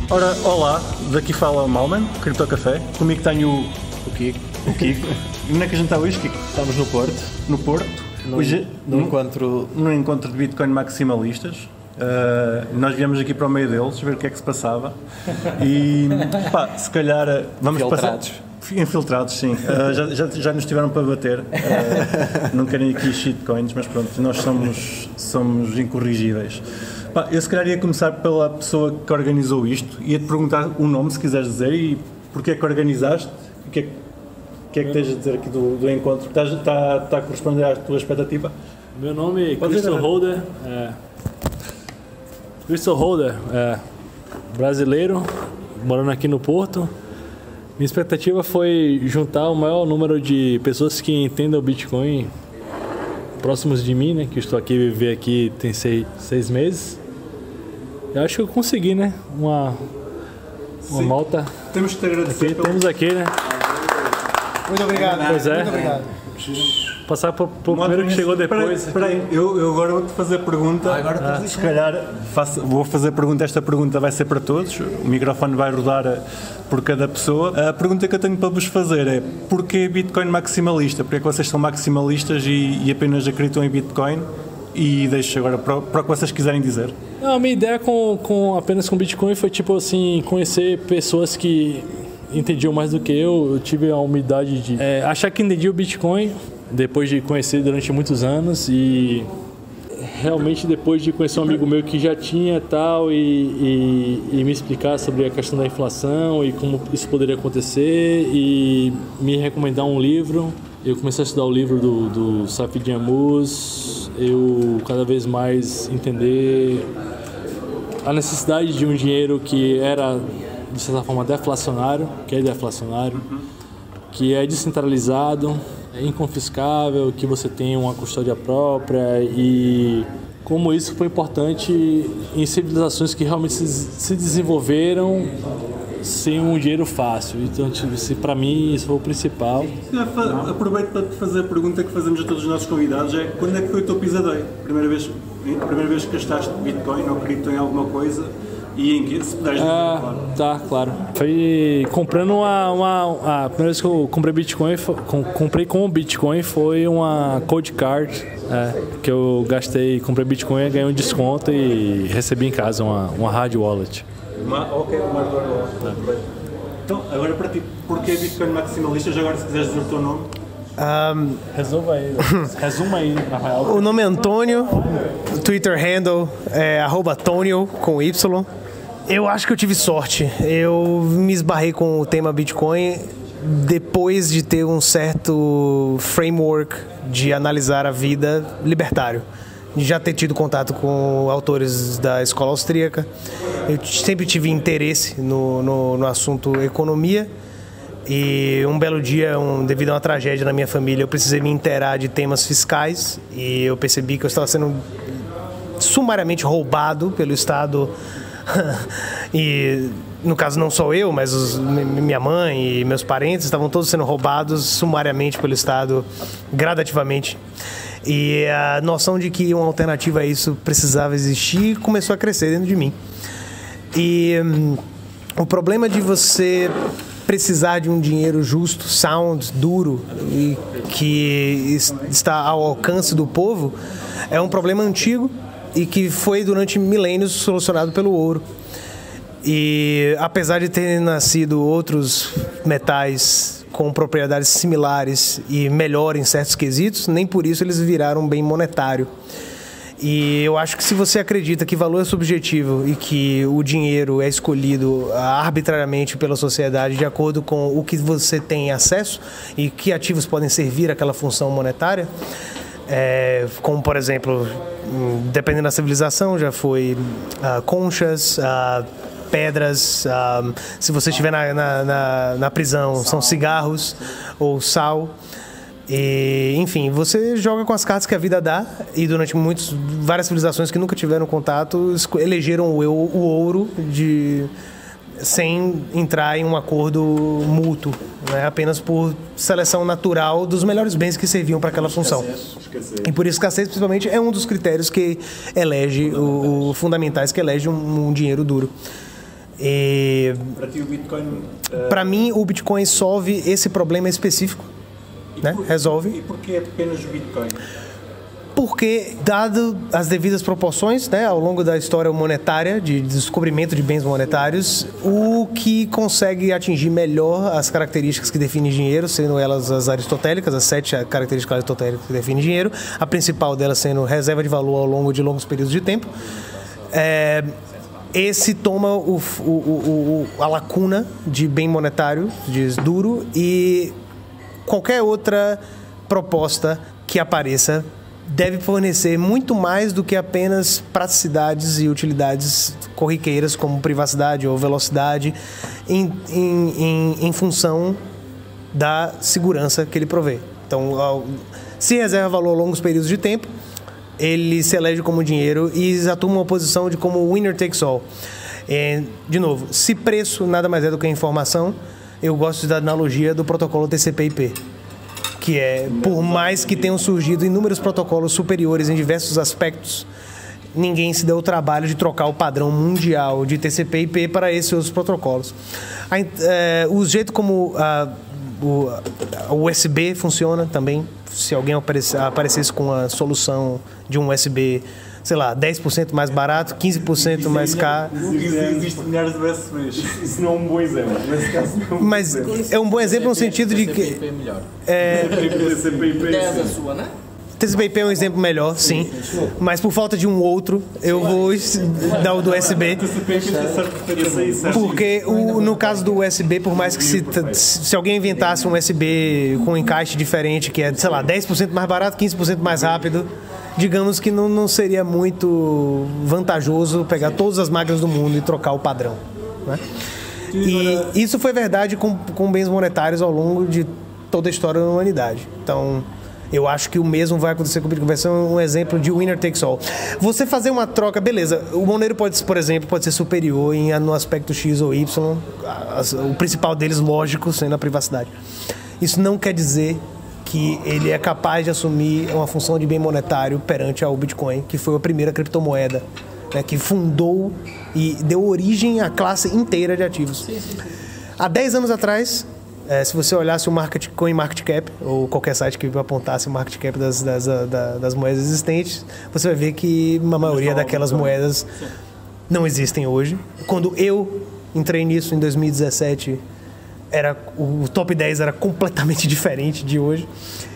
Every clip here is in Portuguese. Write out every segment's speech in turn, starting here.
Ora, olá, daqui fala o Malman, Cripto Café. Comigo tenho O Kiko. o Kiko. E onde é que a gente está hoje, Kiko? Estamos no Porto, No Porto. Hoje, no encontro. num encontro de Bitcoin maximalistas. Nós viemos aqui para o meio deles, ver o que é que se passava. E, pá, se calhar vamos Infiltrados. passar... Infiltrados, sim. Já nos tiveram para bater. Não querem aqui shitcoins, mas pronto, nós somos incorrigíveis. Pá, eu se calhar ia começar pela pessoa que organizou isto. Ia-te perguntar o nome, se quiseres dizer, e porque é que organizaste, o que é que tens a dizer aqui do encontro? Está a corresponder à tua expectativa? Meu nome é Crystal Holder. Crystal Holder, brasileiro, morando aqui no Porto. Minha expectativa foi juntar o maior número de pessoas que entendam o Bitcoin próximos de mim, né? Que eu estou aqui, viver aqui tem seis meses. Eu acho que eu consegui, né? Uma malta. Temos que te agradecer. Temos aqui, né? Muito obrigado. Pois é. Muito obrigado. Passar para o primeiro que chegou depois. Espera aí, eu agora vou-te fazer a pergunta. Se calhar vou fazer a pergunta. Esta pergunta vai ser para todos. O microfone vai rodar por cada pessoa. A pergunta que eu tenho para vos fazer é: porquê Bitcoin maximalista? Porque é que vocês são maximalistas e apenas acreditam em Bitcoin? E deixo agora para o que vocês quiserem dizer. Não, a minha ideia apenas com Bitcoin foi tipo assim, conhecer pessoas que entendiam mais do que eu. Eu tive a humildade de achar que entendia o Bitcoin depois de conhecer durante muitos anos, e realmente depois de conhecer um amigo meu que já tinha tal e me explicar sobre a questão da inflação e como isso poderia acontecer e me recomendar um livro. Eu comecei a estudar o livro do Safid Yamuz, eu cada vez mais entender a necessidade de um dinheiro que era, de certa forma, deflacionário, que é deflacionário, que é descentralizado, é inconfiscável, que você tem uma custódia própria, e como isso foi importante em civilizações que realmente se desenvolveram sem um dinheiro fácil. Então, para mim, isso foi o principal. Aproveito para te fazer a pergunta que fazemos a todos os nossos convidados: é quando é que foi o teu pisadeiro? Primeira vez que gastaste Bitcoin ou cripto em alguma coisa? E em que? Se puderes dizer, claro. Tá, claro. Foi comprando a primeira vez que eu comprei Bitcoin, comprei com o Bitcoin, foi uma Cold Card, que eu comprei Bitcoin, ganhei um desconto e recebi em casa uma hard wallet. Uma hard wallet. Então, agora para ti, porquê Bitcoin maximalista? Já agora, se quiseres dizer o teu nome. Resuma aí, na real. O nome é Antônio, Twitter handle é @Tonio com Y. Eu acho que eu tive sorte. Eu me esbarrei com o tema Bitcoin depois de ter um certo framework de analisar a vida libertário. De já ter tido contato com autores da escola austríaca. Eu sempre tive interesse no assunto economia. E um belo dia, devido a uma tragédia na minha família, eu precisei me inteirar de temas fiscais e eu percebi que eu estava sendo sumariamente roubado pelo Estado. E no caso não só eu, mas minha mãe e meus parentes estavam todos sendo roubados sumariamente pelo Estado, gradativamente. E a noção de que uma alternativa a isso precisava existir começou a crescer dentro de mim. E o problema de você precisar de um dinheiro justo, sound, duro e que está ao alcance do povo é um problema antigo e que foi durante milênios solucionado pelo ouro. E apesar de terem nascido outros metais com propriedades similares e melhor em certos quesitos, nem por isso eles viraram um bem monetário. E eu acho que se você acredita que valor é subjetivo e que o dinheiro é escolhido arbitrariamente pela sociedade de acordo com o que você tem acesso e que ativos podem servir àquela função monetária, como por exemplo, dependendo da civilização, já foi conchas, pedras, se você estiver na prisão, são cigarros ou sal. E, enfim, você joga com as cartas que a vida dá, e durante várias civilizações que nunca tiveram contato elegeram o ouro sem entrar em um acordo mútuo, né? Apenas por seleção natural dos melhores bens que serviam para aquela função. E por isso, escassez, principalmente, é um dos critérios que elege, fundamentais que elege um dinheiro duro. E Para ti o Bitcoin... para mim, o Bitcoin solve esse problema específico, né? Resolve. E porquê apenas o Bitcoin? Porque, dado as devidas proporções, né, ao longo da história monetária, de descobrimento de bens monetários, o que consegue atingir melhor as características que definem dinheiro, sendo elas as aristotélicas, as 7 características aristotélicas que definem dinheiro, a principal delas sendo reserva de valor ao longo de longos períodos de tempo, esse toma a lacuna de bem monetário, de duro, e qualquer outra proposta que apareça deve fornecer muito mais do que apenas praticidades e utilidades corriqueiras como privacidade ou velocidade em função da segurança que ele provê. Então, se reserva valor a longos períodos de tempo, ele se elege como dinheiro e atuma uma posição de como winner takes all. De novo, se preço nada mais é do que informação, eu gosto da analogia do protocolo TCP/IP. Que é, por mais que tenham surgido inúmeros protocolos superiores em diversos aspectos, ninguém se deu o trabalho de trocar o padrão mundial de TCP/IP para esses outros protocolos. O jeito como o USB funciona também, se alguém aparecesse com a solução de um USB, sei lá, 10% mais barato, 15% mais caro. Existem milhares de USBs. Isso não é um bom exemplo. Nesse caso, não. Mas é um bom exemplo no sentido de que... TCP/IP é melhor. TCP/IP, Tens a sua, né? TCP/IP é um exemplo melhor, sim. Mas por falta de um outro, eu vou dar o do USB. Porque no caso do USB, por mais que se alguém inventasse um USB com um encaixe diferente, que é, sei lá, 10% mais barato, 15% mais rápido, digamos que não seria muito vantajoso pegar todas as máquinas do mundo e trocar o padrão, né? E isso foi verdade com bens monetários ao longo de toda a história da humanidade. Então, eu acho que o mesmo vai acontecer com o Bitcoin. Vai ser um exemplo de winner takes all. Você fazer uma troca, beleza, o Monero pode, por exemplo, pode ser superior no aspecto X ou Y, o principal deles, lógico, sendo a privacidade. Isso não quer dizer que ele é capaz de assumir uma função de bem monetário perante ao Bitcoin, que foi a primeira criptomoeda, né, que fundou e deu origem à classe inteira de ativos. Sim. Há 10 anos atrás, se você olhasse o CoinMarketCap, ou qualquer site que apontasse o market cap das moedas existentes, você vai ver que uma maioria daquelas moedas não existem hoje. Quando eu entrei nisso em 2017, o top 10 era completamente diferente de hoje.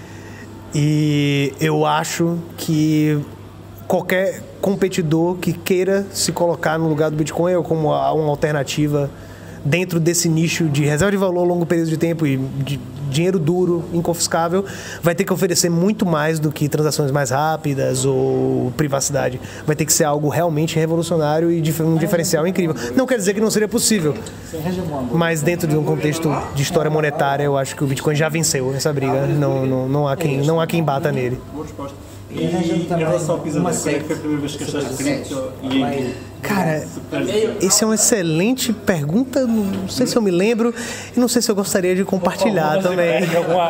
E eu acho que qualquer competidor que queira se colocar no lugar do Bitcoin ou como uma alternativa dentro desse nicho de reserva de valor a longo período de tempo e de dinheiro duro, inconfiscável, vai ter que oferecer muito mais do que transações mais rápidas ou privacidade. Vai ter que ser algo realmente revolucionário e um diferencial incrível. Não quer dizer que não seria possível, mas dentro de um contexto de história monetária, eu acho que o Bitcoin já venceu essa briga. Não há quem bata nele. Boa resposta. E em relação ao Pisador, quando é que foi a primeira vez que achaste cripto e em que? Cara, essa é uma excelente pergunta. Não sei se eu me lembro e não sei se eu gostaria de compartilhar também.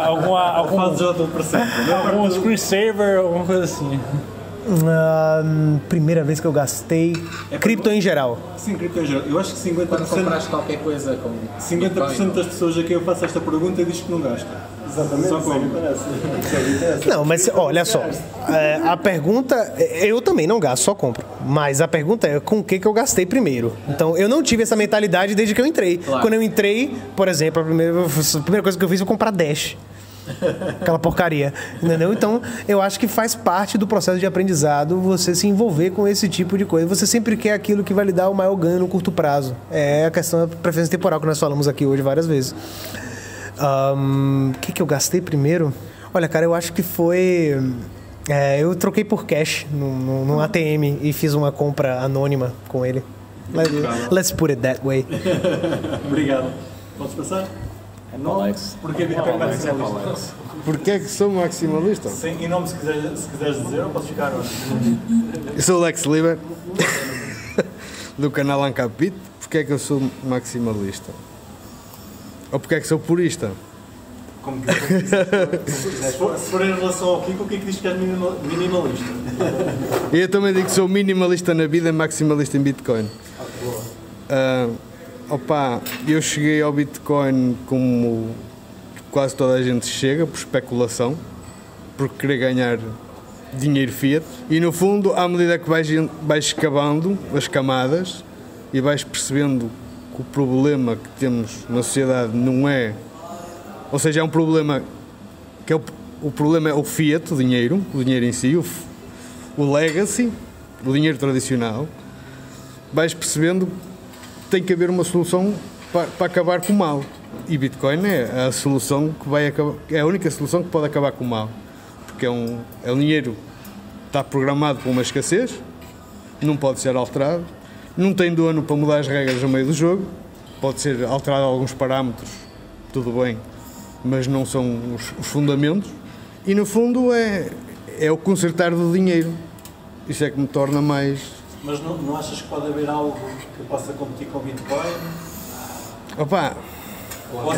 Algum screensaver, alguma coisa assim. Primeira vez que eu gastei cripto em geral. Sim, cripto em geral. Eu acho que 50%, Quando compraste qualquer coisa com 50% das pessoas a quem eu faço esta pergunta diz que não gasta. Exatamente. Só como. Não, mas olha só, a pergunta, eu também não gasto, só compro. Mas a pergunta é com o que eu gastei primeiro. Então, eu não tive essa mentalidade desde que eu entrei. Claro. Quando eu entrei, por exemplo, a primeira coisa que eu fiz foi comprar Dash. Aquela porcaria, entendeu? Então, eu acho que faz parte do processo de aprendizado você se envolver com esse tipo de coisa. Você sempre quer aquilo que vai lhe dar o maior ganho no curto prazo. É a questão da preferência temporal que nós falamos aqui hoje várias vezes. O que eu gastei primeiro? Olha, cara, eu acho que foi... eu troquei por cash num ATM e fiz uma compra anônima com ele. Let's put it that way. Obrigado. Podes passar? Alex. Porquê Bitcoin maximalista? Porquê que sou maximalista? Sim, e nome se quiseres dizer, ou podes ficar onde? Eu sou o Lex Liber, do canal Ancapit. Porquê é que eu sou maximalista? Ou porquê é que sou purista? Como quiser. Se for em relação ao Kiko, o que é que diz que és minimalista? E eu também digo que sou minimalista na vida e maximalista em Bitcoin. Opa, eu cheguei ao Bitcoin como quase toda a gente chega, por especulação, por querer ganhar dinheiro fiat. E no fundo, à medida que vais escavando as camadas e vais percebendo que o problema que temos na sociedade não é... Ou seja, é um problema que o problema é o fiat, o dinheiro em si, o legacy, o dinheiro tradicional. Vais percebendo que tem que haver uma solução para acabar com o mal. E Bitcoin é a solução que vai acabar, é a única solução que pode acabar com o mal. Porque é um dinheiro que está programado para uma escassez, não pode ser alterado, não tem dono para mudar as regras no meio do jogo, pode ser alterado alguns parâmetros, tudo bem, mas não são os fundamentos. E no fundo é o consertar do dinheiro. Isso é que me torna mais... Mas não achas que pode haver algo que possa competir com o Bitcoin? Opa! Ou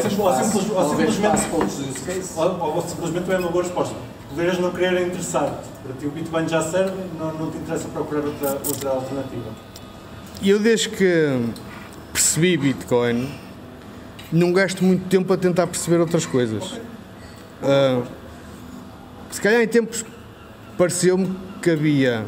simplesmente é uma boa resposta. Poderes não querer interessar-te. Para ti o Bitcoin já serve, não te interessa procurar outra alternativa. Eu desde que percebi Bitcoin, não gasto muito tempo a tentar perceber outras coisas. Se calhar em tempos pareceu-me que havia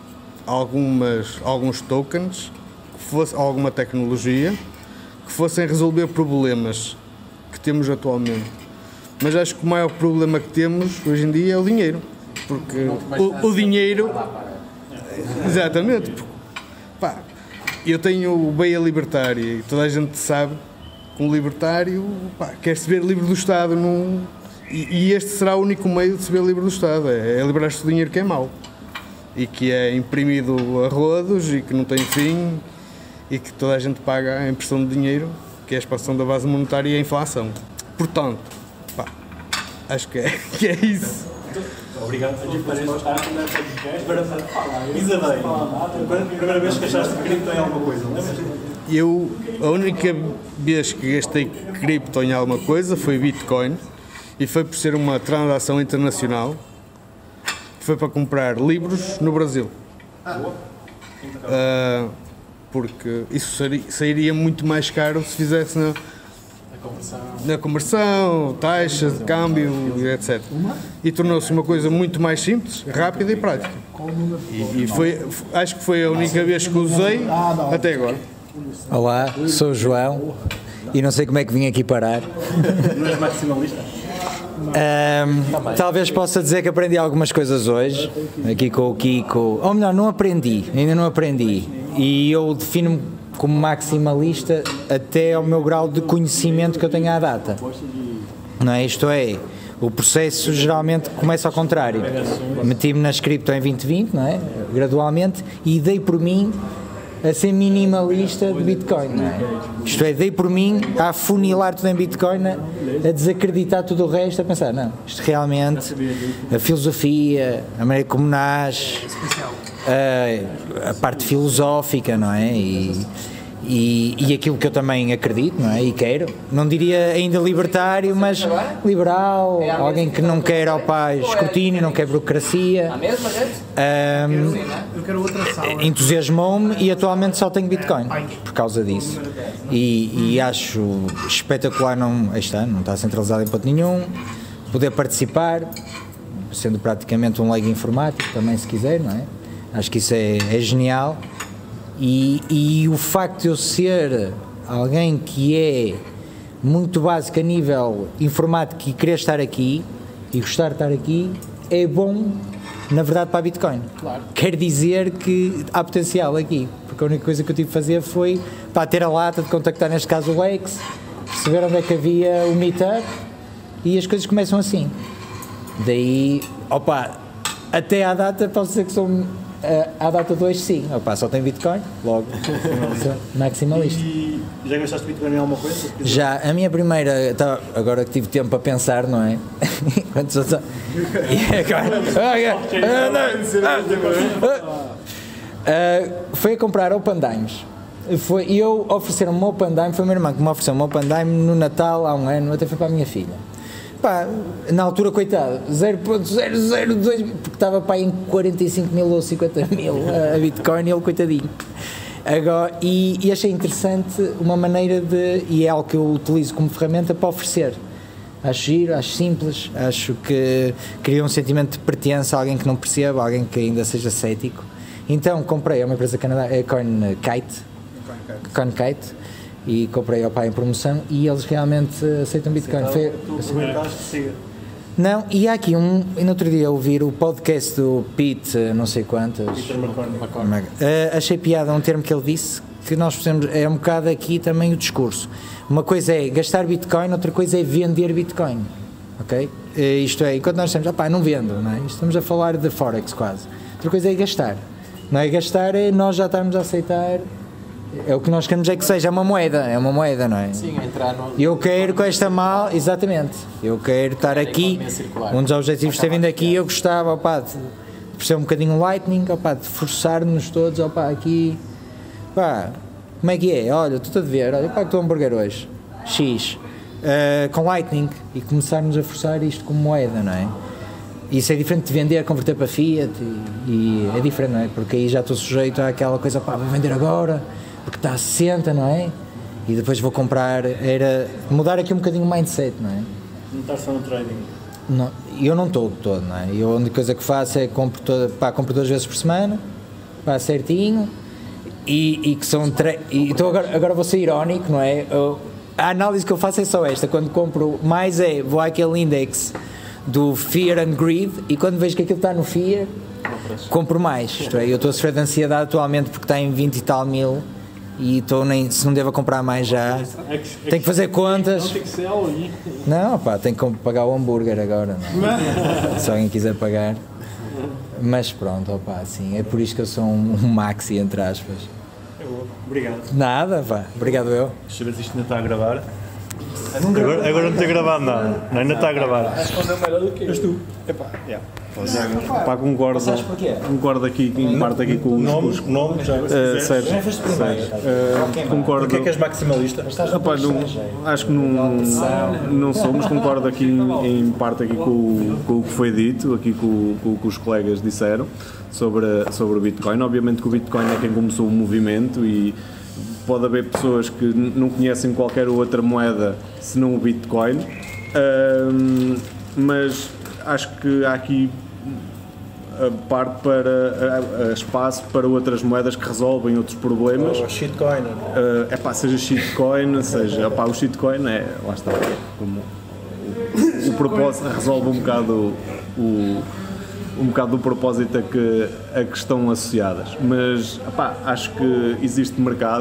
alguns tokens, que fosse alguma tecnologia, que fossem resolver problemas que temos atualmente. Mas acho que o maior problema que temos hoje em dia é o dinheiro. Porque o dinheiro... Exatamente. Pá, eu tenho o Beia Libertária e toda a gente sabe que um libertário quer se ver livre do Estado. E este será o único meio de se ver livre do Estado. É liberar-se do dinheiro que é mau. E que é imprimido a rodos e que não tem fim e que toda a gente paga a impressão de dinheiro, que é a expansão da base monetária e a inflação. Portanto, acho que é isso. Obrigado por Isadeiro, quando a primeira vez que achaste cripto em alguma coisa, lembras? A única vez que gastei cripto em alguma coisa foi Bitcoin, e foi por ser uma transação internacional. Foi para comprar livros no Brasil. Porque isso sairia muito mais caro se fizesse na conversão, taxas de câmbio, etc. E tornou-se uma coisa muito mais simples, rápida e prática. Acho que foi a única vez que usei até agora. Olá, sou o João e não sei como é que vim aqui parar. Não és maximalista? Talvez possa dizer que aprendi algumas coisas hoje, aqui com o Kiko, ou melhor, ainda não aprendi, e eu defino-me como maximalista até ao meu grau de conhecimento que eu tenho à data, não é? Isto é, o processo geralmente começa ao contrário, meti-me na cripto em 2020, não é? Gradualmente, e dei por mim a ser minimalista de Bitcoin, não é? Isto é, dei por mim a afunilar tudo em Bitcoin, a desacreditar tudo o resto, a pensar, não, isto realmente, a filosofia, a maneira como nasce, a parte filosófica, não é? E aquilo que eu também acredito, não é? E quero, não diria ainda libertário, mas liberal, alguém que não quer escrutínio, não quer burocracia. Entusiasmou-me e atualmente só tenho Bitcoin por causa disso. E acho espetacular não está centralizado em ponto nenhum, poder participar, sendo praticamente um leigo informático também, se quiser, não é? Acho que isso é genial. E o facto de eu ser alguém que é muito básico a nível informático e querer estar aqui e gostar de estar aqui é bom, na verdade, para a Bitcoin. Claro. Quer dizer que há potencial aqui, porque a única coisa que eu tive de fazer foi ter a lata de contactar, neste caso, o Lex, perceber onde é que havia o meetup e as coisas começam assim. Daí, até à data posso dizer que sou... à data 2, sim. Só tem Bitcoin, logo. Maximalista. E já gastaste Bitcoin em alguma coisa? Já, a minha primeira, agora que tive tempo para pensar, não é? Foi a comprar Open Dimes. Eu ofereceram-me um Open Dime, foi a minha irmã que me ofereceu um Open Dime no Natal há um ano, até foi para a minha filha. Na altura, coitado, 0.002, porque estava em 45 mil ou 50 mil a Bitcoin e ele, coitadinho. Agora, e achei interessante uma maneira de, e é algo que eu utilizo como ferramenta para oferecer. Acho giro, acho simples, acho que cria um sentimento de pertença a alguém que não perceba, alguém que ainda seja cético. Então comprei, é uma empresa canadiana, é CoinKite, e comprei ao pai em promoção e eles realmente aceitam Bitcoin. Não, e há aqui e no outro dia ouvir o podcast do Pete, não sei quantas. Peter McCormick. Achei piada um termo que ele disse, que nós precisamos, é um bocado aqui também o discurso. Uma coisa é gastar Bitcoin, outra coisa é vender Bitcoin. Ok? Isto é, enquanto nós estamos, não vendo, não é? Estamos a falar de Forex quase. Outra coisa é gastar. Não é gastar, é nós já estarmos a aceitar. É o que nós queremos é que seja uma moeda, não é? Sim, entrar no... Eu quero com esta exatamente, eu quero estar aqui, um dos objetivos de ter vindo aqui, eu gostava, de ser um bocadinho Lightning, de forçar-nos todos, aqui, como é que é? Olha, estou a ver, olha, que estou hambúrguer hoje, X, com Lightning, e começarmos a forçar isto como moeda, não é? Isso é diferente de vender, converter para Fiat, e é diferente, não é? Porque aí já estou sujeito àquela coisa, vou vender agora, porque está a 60, não é? E depois vou comprar, era mudar aqui um bocadinho o mindset, não é? Não está só no trading. Não, eu não estou todo, não é? Eu a única coisa que faço é compro 2 vezes por semana, certinho, e que são então agora vou ser irónico, não é? A análise que eu faço é só esta, quando compro mais vou àquele index do Fear and Greed, e quando vejo que aquilo está no Fear, compro mais, isto é, eu estou a sofrer de ansiedade atualmente porque está em 20 e tal mil, e se não devo comprar mais já, tenho que fazer contas. Não tem que ser all-in. Não, tenho que pagar o hambúrguer agora, não. Se alguém quiser pagar. Mas pronto, sim, é por isto que eu sou um maxi, entre aspas. Obrigado. Nada, obrigado eu. Deixa eu ver se isto ainda está a gravar. Agora não tem gravado nada, ainda está a gravar. Respondeu melhor do que eu. És tu? Concordo aqui em parte aqui com os nome Sérgio. Concordo. Porquê que és maximalista? Acho que não sou, mas concordo aqui em parte aqui com o que foi dito, aqui com o que os colegas disseram sobre o Bitcoin. Obviamente que o Bitcoin é quem começou o movimento e pode haver pessoas que não conhecem qualquer outra moeda senão o Bitcoin, mas acho que há aqui parte para espaço para outras moedas que resolvem outros problemas. Shitcoin. Seja shitcoin, seja o shitcoin lá está, como o propósito resolve um bocado do propósito a que estão associadas, mas acho que existe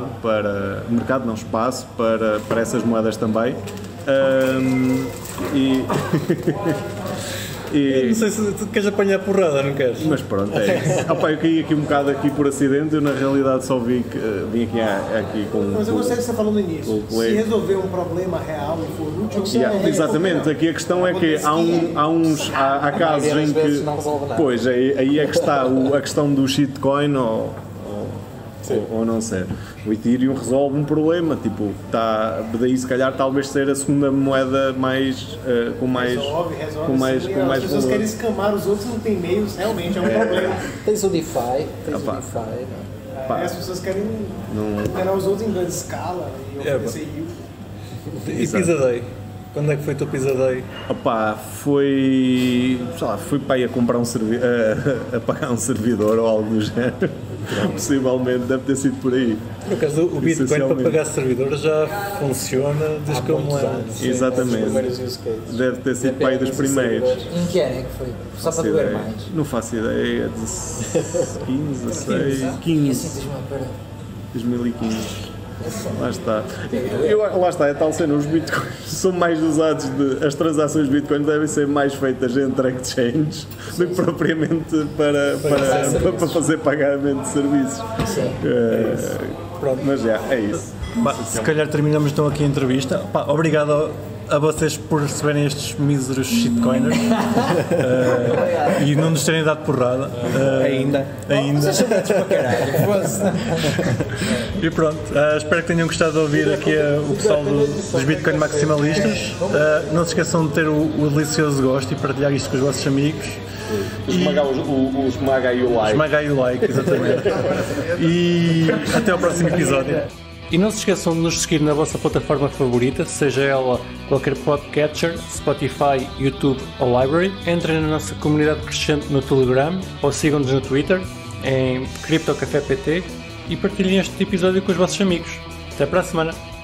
espaço para essas moedas também, Não sei se tu queres apanhar porrada, não queres? Mas pronto, é isso. Eu caí aqui um bocado por acidente, eu na realidade só vim aqui com... Mas eu gostei de você falou no início, se resolver um problema real e for útil... Exatamente, aqui a questão é que há casos em que... Pois, aí é que está a questão do shitcoin ou não ser. O Ethereum resolve um problema, daí se calhar talvez ser a segunda moeda com mais As pessoas querem escamar os outros, não tem meios, realmente é um problema. Tens o DeFi, As pessoas querem enganar os outros em grande escala e oferecer yield. E Pizza Day? Quando é que foi o teu Pizza Day? Fui para ir a comprar a pagar um servidor ou algo do género. Possivelmente deve ter sido por aí. No caso, o Bitcoin para pagar servidores já funciona desde que eu me lembro. Exatamente. Deve ter sido para aí dos primeiros. Em que ano é que foi? Só para doer mais? Não faço ideia. 15, 16, 15. 2015. Lá está. Lá está, é tal cena, os bitcoins são mais usados, as transações de bitcoin devem ser mais feitas entre exchanges do que propriamente para fazer pagamento de serviços. Pronto, mas é isso. Se calhar terminamos então aqui a entrevista. Obrigado a vocês por receberem estes míseros shitcoiners e não nos terem dado porrada. Ainda. E pronto, espero que tenham gostado de ouvir aqui o pessoal dos Bitcoin maximalistas. Não se esqueçam de ter o delicioso gosto e partilhar isto com os vossos amigos. Esmaga aí o like. Esmaga aí o like, exatamente. E até ao próximo episódio. E não se esqueçam de nos seguir na vossa plataforma favorita, seja ela qualquer podcatcher, Spotify, YouTube ou Library. Entrem na nossa comunidade crescente no Telegram ou sigam-nos no Twitter em CryptoCafé PT e partilhem este episódio com os vossos amigos. Até para a semana!